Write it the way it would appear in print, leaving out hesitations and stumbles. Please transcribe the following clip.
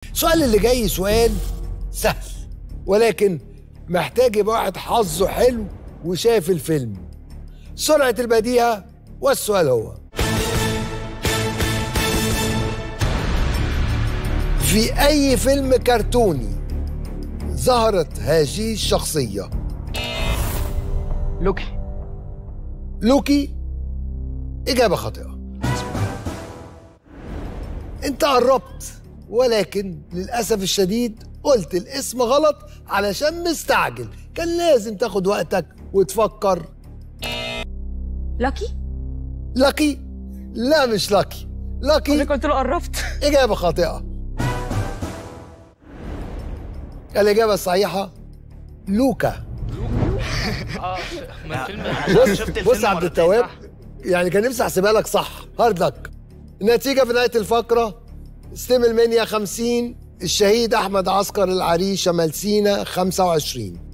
السؤال اللي جاي سؤال سهل، ولكن محتاج يبقى واحد حظه حلو وشاف الفيلم. سرعة البديهة، والسؤال هو: في أي فيلم كرتوني ظهرت هذه الشخصية؟ لوكي. لوكي؟ إجابة خاطئة. أنت قربت، ولكن للأسف الشديد قلت الاسم غلط علشان مستعجل، كان لازم تاخد وقتك وتفكر. لاكي؟ لاكي؟ لا مش لاكي. لاكي أنا قلت له قربت. إجابة خاطئة. الإجابة الصحيحة لوكا. بص يا عبد التواب، يعني كان نفسي احسبها لك صح. هارد لك. النتيجة في نهاية الفقرة: ستيم المنيا 50، الشهيد أحمد عسكر العريشة ملسينا 25.